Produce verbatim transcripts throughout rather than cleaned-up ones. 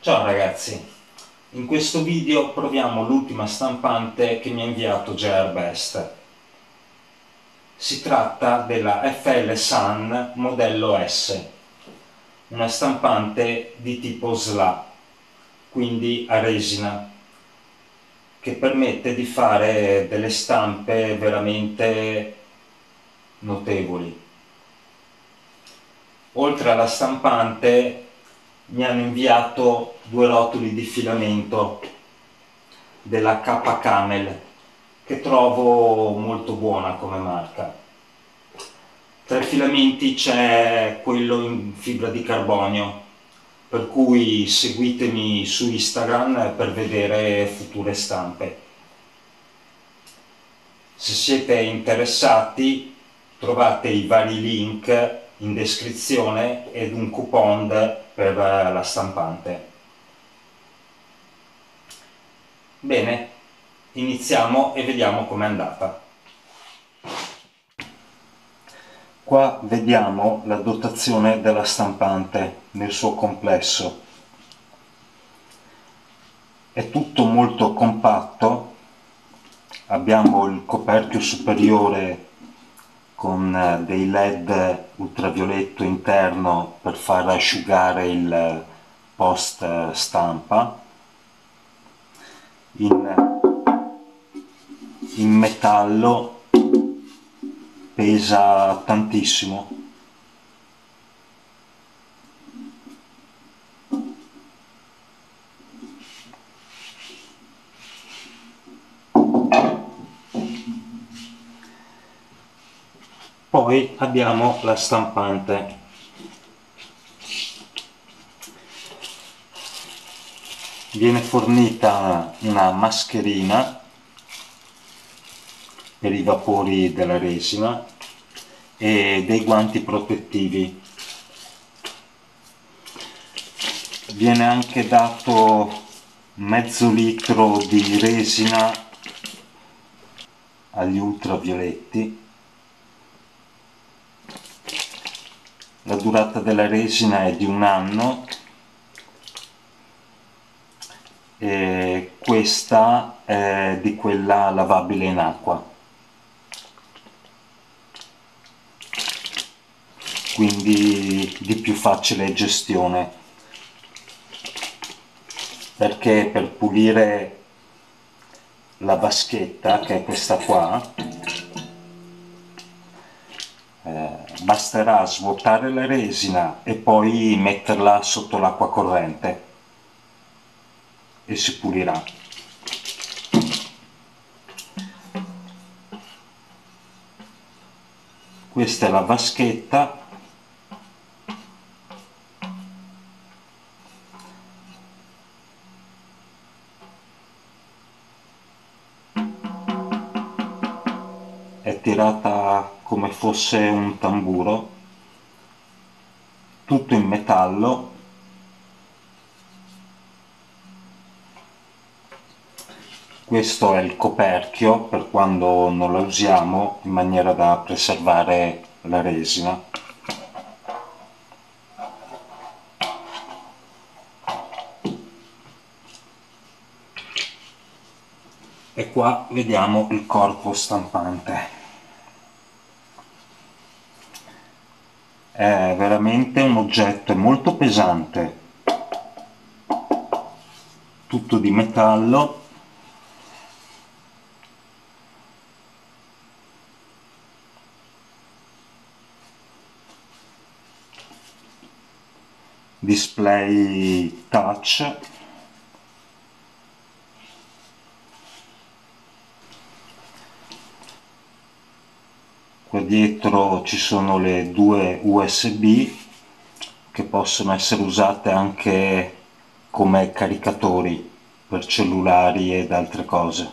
Ciao ragazzi, in questo video proviamo l'ultima stampante che mi ha inviato Gearbest. Si tratta della F L Sun modello S, una stampante di tipo S L A, quindi a resina, che permette di fare delle stampe veramente notevoli. Oltre alla stampante mi hanno inviato due rotoli di filamento della K Camel, che trovo molto buona come marca. Tra i filamenti c'è quello in fibra di carbonio, per cui seguitemi su Instagram per vedere future stampe. Se siete interessati trovate i vari link in descrizione ed un coupon per la stampante. Bene, iniziamo e vediamo com'è andata. Qua vediamo la dotazione della stampante nel suo complesso. È tutto molto compatto, abbiamo il coperchio superiore con dei led ultravioletto interno per far asciugare il post stampa. In, in metallo pesa tantissimo. Poi abbiamo la stampante. Viene fornita una mascherina per i vapori della resina e dei guanti protettivi. Viene anche dato mezzo litro di resina agli ultravioletti. La durata della resina è di un anno e questa è di quella lavabile in acqua, quindi di più facile gestione, perché per pulire la vaschetta, che è questa qua, eh, basterà svuotare la resina e poi metterla sotto l'acqua corrente e si pulirà. Questa è la vaschetta. È tirata come fosse un tamburo, tutto in metallo. Questo è il coperchio per quando non la usiamo, in maniera da preservare la resina. E qua vediamo il corpo stampante. È veramente un oggetto molto pesante, tutto di metallo. Display touch. Qua dietro ci sono le due U S B che possono essere usate anche come caricatori per cellulari ed altre cose.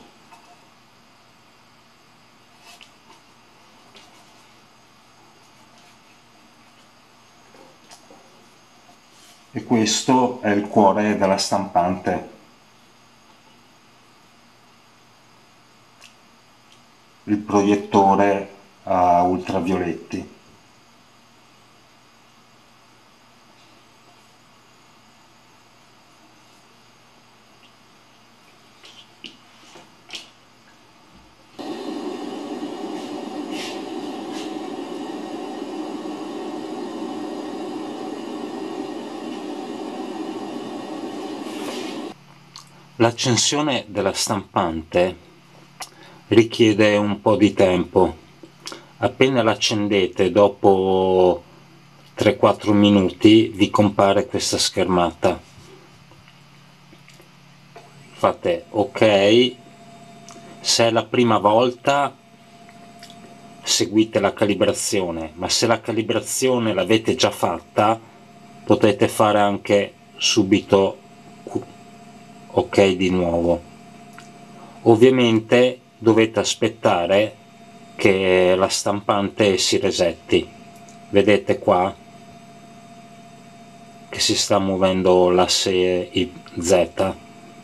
E questo è il cuore della stampante. Il proiettore a ultravioletti. L'accensione della stampante richiede un po' di tempo. Appena l'accendete, dopo tre quattro minuti vi compare questa schermata. Fate ok. Se è la prima volta seguite la calibrazione, ma se la calibrazione l'avete già fatta potete fare anche subito ok di nuovo. Ovviamente dovete aspettare che la stampante si resetti. Vedete qua che si sta muovendo l'asse Z.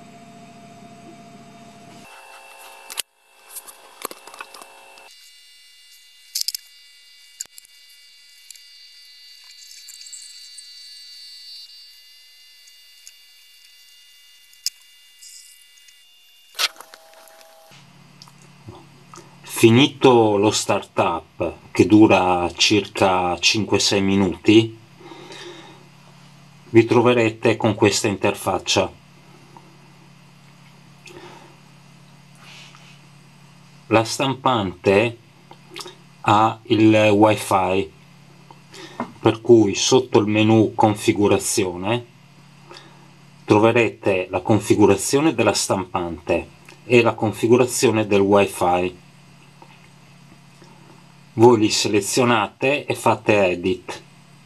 Finito lo startup, che dura circa cinque sei minuti, vi troverete con questa interfaccia. La stampante ha il wifi, per cui sotto il menu configurazione troverete la configurazione della stampante e la configurazione del wifi. Voi li selezionate e fate edit.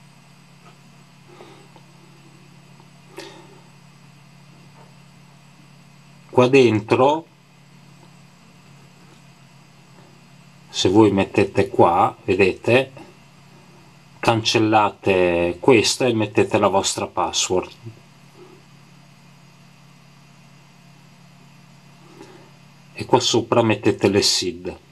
Qua dentro, se voi mettete qua, vedete, cancellate questo e mettete la vostra password. E qua sopra mettete le S I D.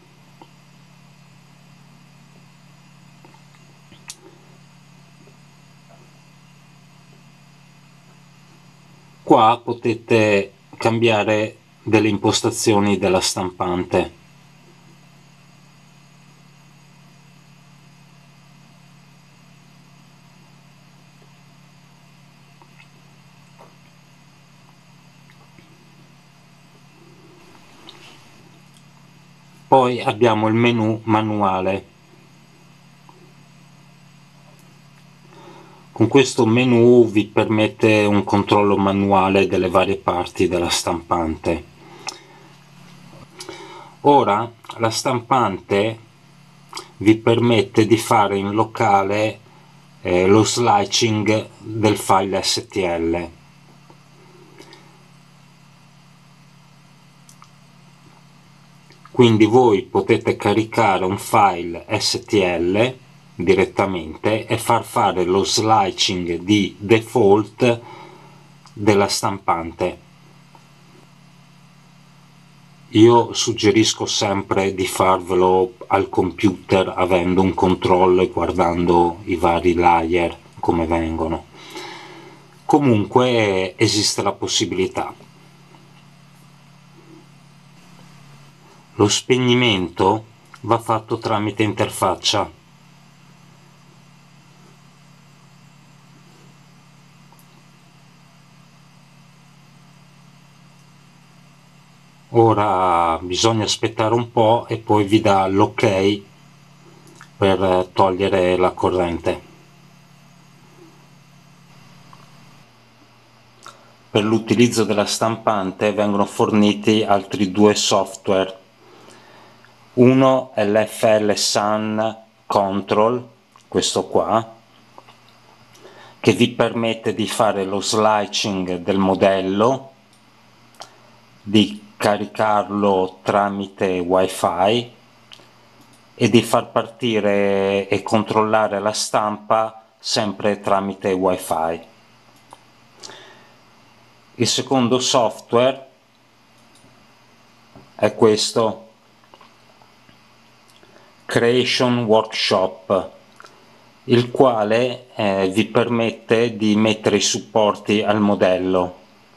Qua potete cambiare delle impostazioni della stampante. Poi abbiamo il menu manuale. Con questo menu vi permette un controllo manuale delle varie parti della stampante. Ora la stampante vi permette di fare in locale eh, lo slicing del file S T L. Quindi voi potete caricare un file S T L direttamente e far fare lo slicing di default della stampante. Io suggerisco sempre di farvelo al computer avendo un controllo e guardando i vari layer come vengono. Comunque esiste la possibilità. Lo spegnimento va fatto tramite interfaccia. Ora bisogna aspettare un po' e poi vi dà l'ok per togliere la corrente. Per l'utilizzo della stampante vengono forniti altri due software. Uno è l'F L Sun Control, questo qua, che vi permette di fare lo slicing del modello, di caricarlo tramite wifi e di far partire e controllare la stampa sempre tramite wifi. Il secondo software è questo, Creation Workshop, il quale eh, vi permette di mettere i supporti al modello.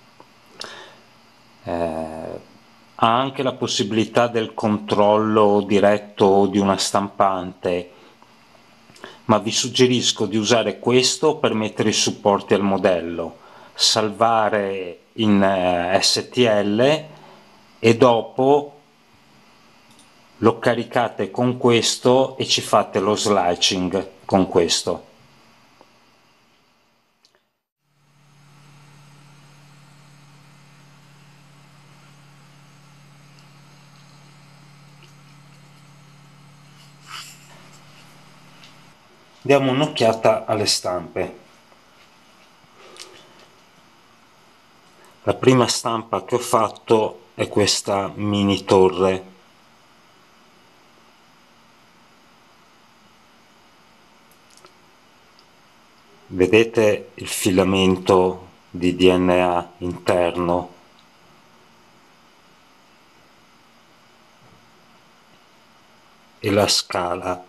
Eh, ha anche la possibilità del controllo diretto di una stampante, ma vi suggerisco di usare questo per mettere i supporti al modello, salvare in eh, S T L e dopo lo caricate con questo e ci fate lo slicing con questo. Diamo un'occhiata alle stampe. La prima stampa che ho fatto è questa mini torre. Vedete il filamento di D N A interno? E la scala.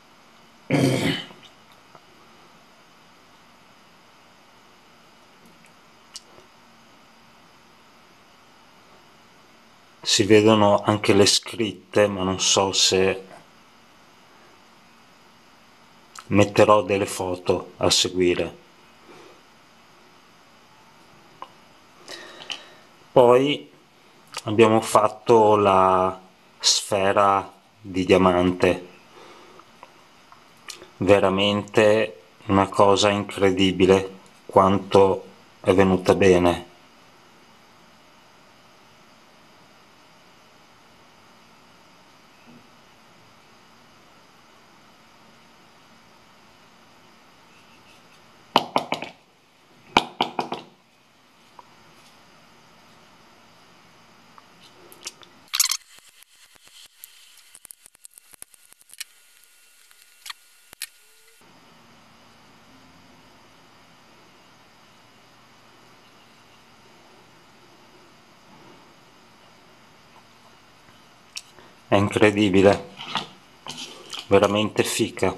Si vedono anche le scritte, ma non so se metterò delle foto a seguire. Poi abbiamo fatto la sfera di diamante, veramente una cosa incredibile quanto è venuta bene. È incredibile, veramente fica.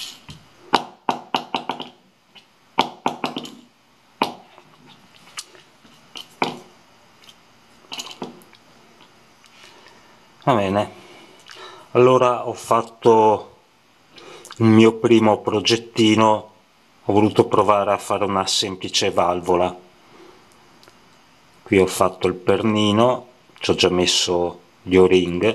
Va bene, allora ho fatto il mio primo progettino, ho voluto provare a fare una semplice valvola. Qui ho fatto il pernino, ci ho già messo gli o-ring.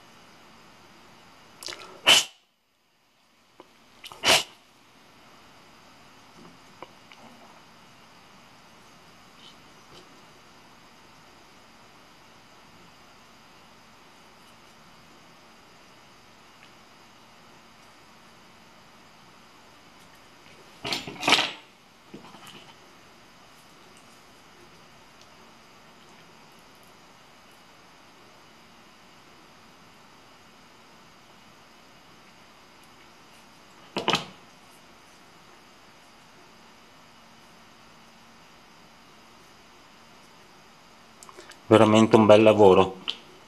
Veramente un bel lavoro.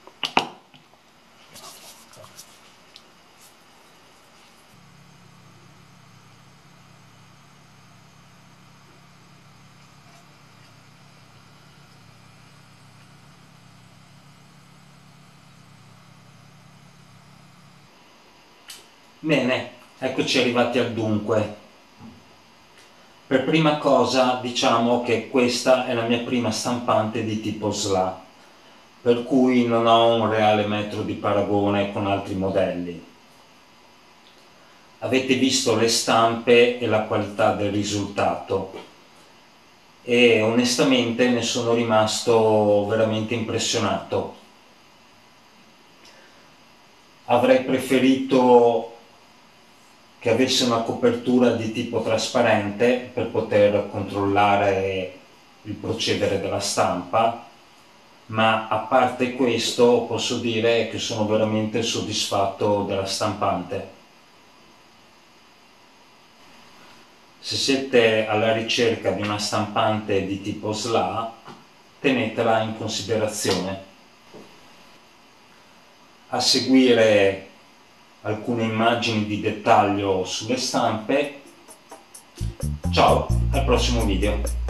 Bene, eccoci arrivati al dunque. Per prima cosa diciamo che questa è la mia prima stampante di tipo S L A, per cui non ho un reale metro di paragone con altri modelli. Avete visto le stampe e la qualità del risultato e onestamente ne sono rimasto veramente impressionato. Avrei preferito che avesse una copertura di tipo trasparente per poter controllare il procedere della stampa, ma a parte questo posso dire che sono veramente soddisfatto della stampante. Se siete alla ricerca di una stampante di tipo S L A, tenetela in considerazione. A seguire alcune immagini di dettaglio sulle stampe. Ciao, al prossimo video.